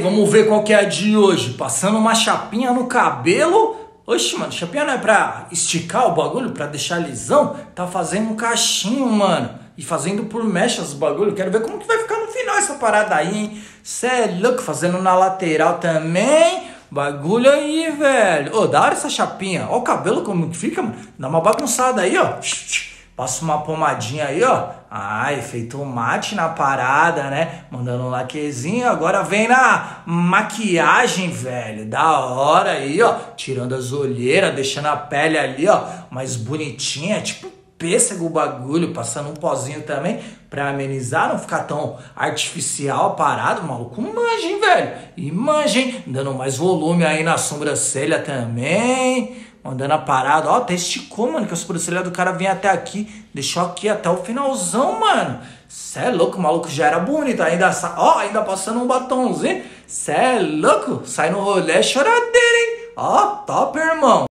vamos ver qual que é a de hoje. Passando uma chapinha no cabelo. Oxe, mano, chapinha não é pra esticar o bagulho, pra deixar lisão? Tá fazendo um cachinho, mano. E fazendo por mechas os bagulho. Quero ver como que vai ficar no final essa parada aí, hein? Cê é louco, fazendo na lateral também. Bagulho aí, velho. Ô, da hora essa chapinha. Ó o cabelo como que fica, mano. Dá uma bagunçada aí, ó. Passa uma pomadinha aí, ó. Ah, efeito mate na parada, né? Mandando um laquezinho. Agora vem na maquiagem, velho. Da hora aí, ó. Tirando as olheiras, deixando a pele ali, ó, mais bonitinha. Tipo pêssego o bagulho. Passando um pozinho também pra amenizar, não ficar tão artificial a parada. O maluco manja, hein, velho? E manja, hein? Dando mais volume aí na sobrancelha também. Mandando a parada, ó, até esticou, mano, que a sobrancelha do cara vinha até aqui, deixou aqui até o finalzão, mano. Cê é louco, o maluco já era bonito, ainda, ó, ainda passando um batomzinho. Cê é louco, sai no rolê choradeira, hein. Ó, top, irmão.